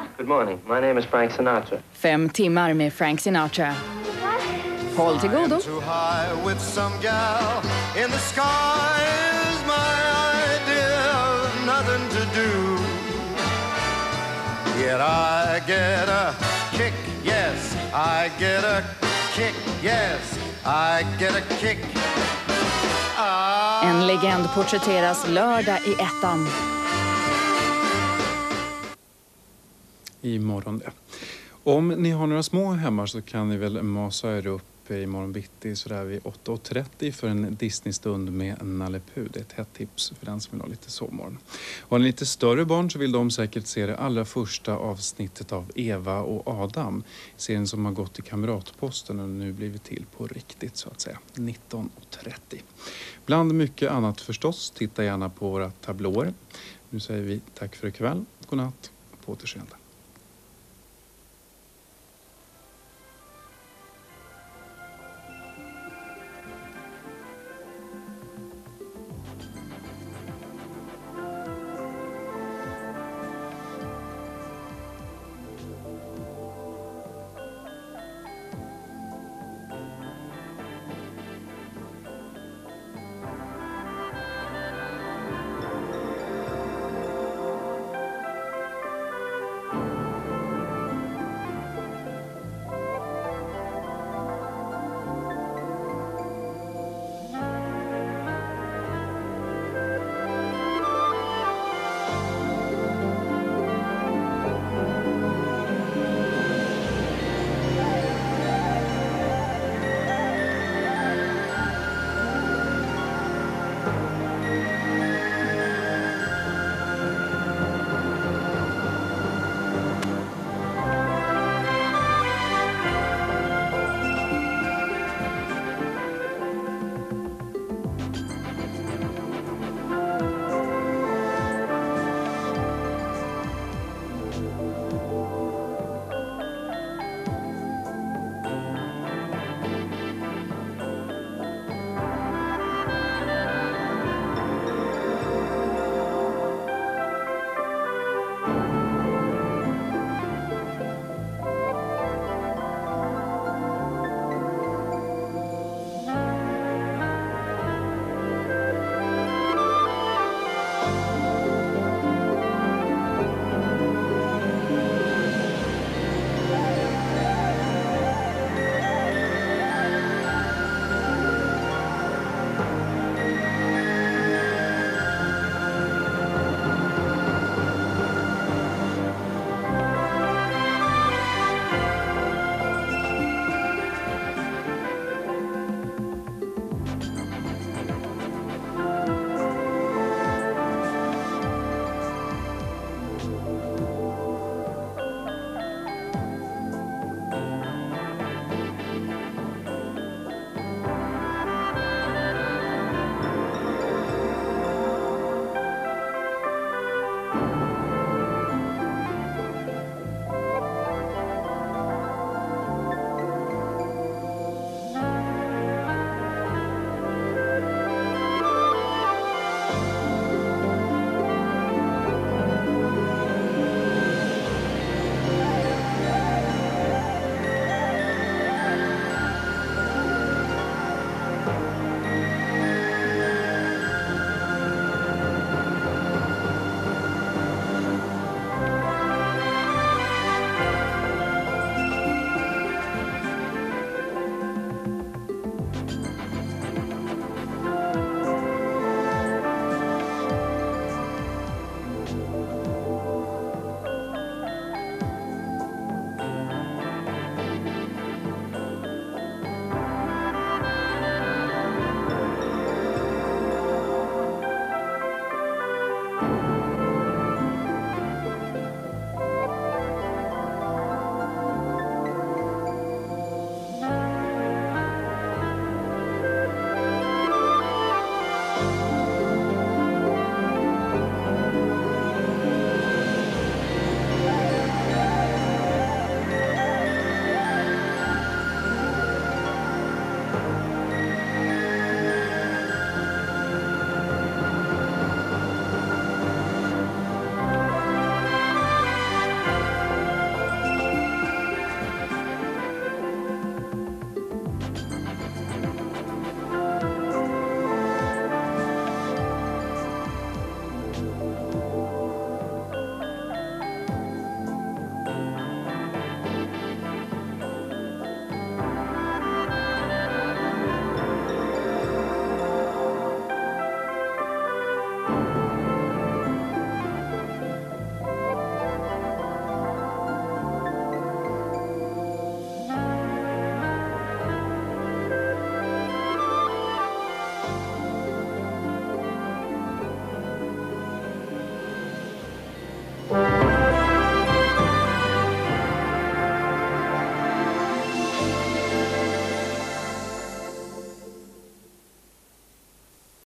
Good morning. My name is Frank Sinatra. 5 timmar med Frank Sinatra. Håll till godo. Too high with some gal in the sky is my idea of nothing to do. Yet I get a kick, yes, I get a kick, yes, I get a kick. En legend porträtteras lördag i ettan. Imorgon det. Om ni har några små hemma så kan ni väl masa er upp imorgon bitti sådär vid 8:30 för en Disney-stund med Nalle Puh. Det är ett hett tips för den som vill ha lite sovmorgon. Och har ni lite större barn så vill de säkert se det allra första avsnittet av Eva och Adam. Serien som har gått i Kamratposten och nu blivit till på riktigt så att säga. 19:30. Bland mycket annat förstås, titta gärna på våra tablåer. Nu säger vi tack för ikväll, godnatt och på återseende.